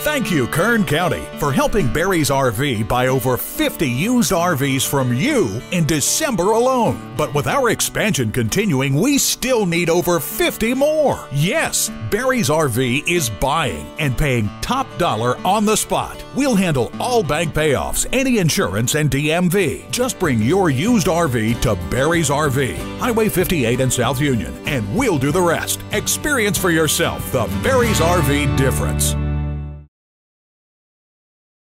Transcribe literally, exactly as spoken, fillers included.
Thank you, Kern County, for helping Barry's R V buy over fifty used R Vs from you in December alone. But with our expansion continuing, we still need over fifty more. Yes, Barry's R V is buying and paying top dollar on the spot. We'll handle all bank payoffs, any insurance, and D M V. Just bring your used R V to Barry's R V, Highway fifty-eight in South Union, and we'll do the rest. Experience for yourself the Barry's R V difference.